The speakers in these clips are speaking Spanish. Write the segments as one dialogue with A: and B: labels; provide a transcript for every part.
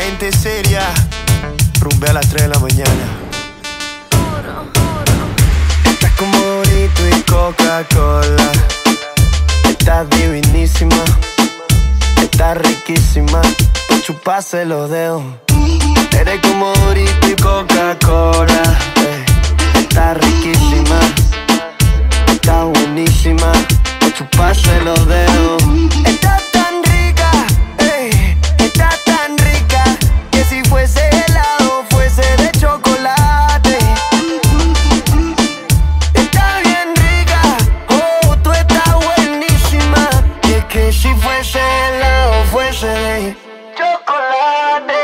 A: gente seria, rumbe a las 3 de la mañana. Estás como Dorito y Coca-Cola. Estás divinísima, estás riquísima, pa' chuparse los dedos. Eres como Dorito y Coca-Cola. Estás riquísima, estás buenísima, pa' chuparse los dedos. Estás tan rica, estás tan rica, que si fuese helado fuese de chocolate. Estás bien rica, oh, tú estás buenísima, y es que si fuese helado fuese de chocolate.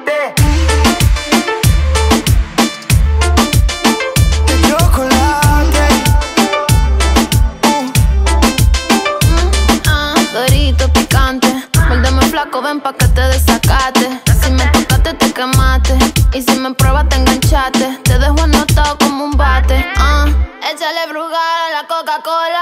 A: De chocolate.
B: Dorito picante, muérdeme flaco, ven pa' que te desacate. Si me tocaste te quemaste, y si me pruebas te enganchaste. Te dejo anotado como un bate. Échale Brugal a la Coca-Cola.